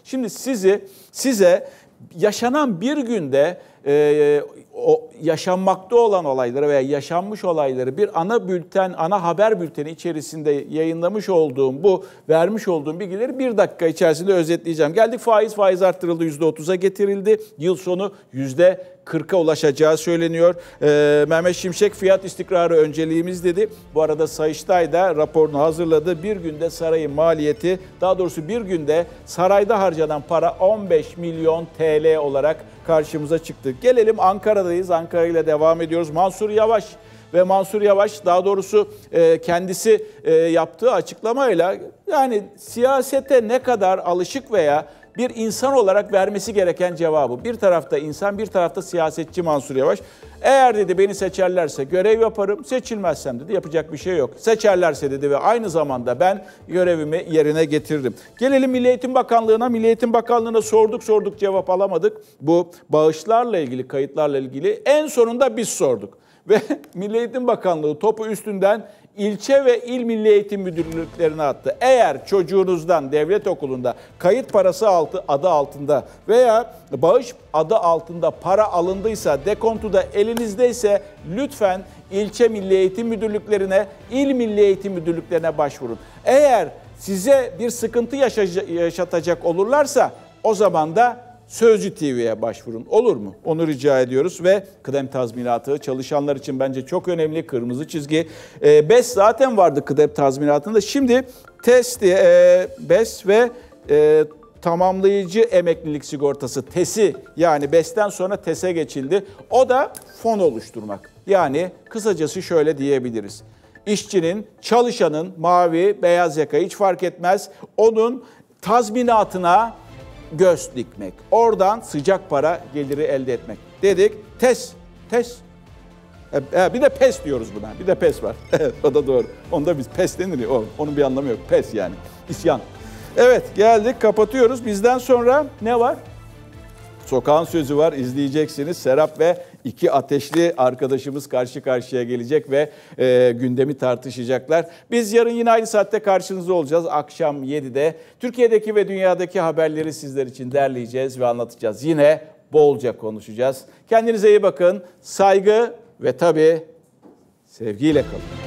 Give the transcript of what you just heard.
Şimdi size yaşanan bir günde o yaşanmakta olan olayları veya yaşanmış olayları bir ana haber bülteni içerisinde yayınlamış olduğum vermiş olduğum bilgileri 1 dakika içerisinde özetleyeceğim. Geldik faiz arttırıldı, %30'a getirildi. Yıl sonu %40'a ulaşacağı söyleniyor. Mehmet Şimşek fiyat istikrarı önceliğimiz dedi. Bu arada Sayıştay da raporunu hazırladı. Bir günde sarayın maliyeti, daha doğrusu bir günde sarayda harcanan para 15 milyon TL olarak karşımıza çıktı. Gelelim Ankara'dayız. Ankara ile devam ediyoruz. Mansur Yavaş daha doğrusu kendisi yaptığı açıklamayla yani siyasete ne kadar alışık veya bir insan olarak vermesi gereken cevabı. Bir tarafta insan, bir tarafta siyasetçi Mansur Yavaş. Eğer dedi beni seçerlerse görev yaparım, seçilmezsem dedi yapacak bir şey yok. Seçerlerse dedi ve aynı zamanda ben görevimi yerine getiririm. Gelelim Milli Eğitim Bakanlığı'na. Milli Eğitim Bakanlığı'na sorduk cevap alamadık. Bu bağışlarla ilgili, kayıtlarla ilgili en sonunda biz sorduk. Ve Milli Eğitim Bakanlığı topu üstünden ilçe ve il milli eğitim müdürlüklerine attı. Eğer çocuğunuzdan devlet okulunda kayıt parası adı altında veya bağış adı altında para alındıysa, dekontu da elinizdeyse lütfen ilçe milli eğitim müdürlüklerine, il milli eğitim müdürlüklerine başvurun. Eğer size bir sıkıntı yaşatacak olurlarsa o zaman da Sözcü TV'ye başvurun. Olur mu? Onu rica ediyoruz ve kıdem tazminatı çalışanlar için bence çok önemli. Kırmızı çizgi. BES zaten vardı kıdem tazminatında. Şimdi BES ve tamamlayıcı emeklilik sigortası TES'i yani BES'ten sonra TES'e geçildi. O da fon oluşturmak. Yani kısacası şöyle diyebiliriz. İşçinin, çalışanın mavi, beyaz yaka hiç fark etmez. Onun tazminatına göz dikmek. Oradan sıcak para geliri elde etmek. Dedik TES. Bir de PES diyoruz buna. Bir de PES var. Evet, o da doğru. Onda biz PES denir ya. Onun bir anlamı yok. PES yani. İsyan. Evet geldik kapatıyoruz. Bizden sonra ne var? Sokağın Sözü var. İzleyeceksiniz. Serap ve 2 ateşli arkadaşımız karşı karşıya gelecek ve gündemi tartışacaklar. Biz yarın yine aynı saatte karşınızda olacağız. Akşam 7'de Türkiye'deki ve dünyadaki haberleri sizler için derleyeceğiz ve anlatacağız. Yine bolca konuşacağız. Kendinize iyi bakın. Saygı ve tabii sevgiyle kalın.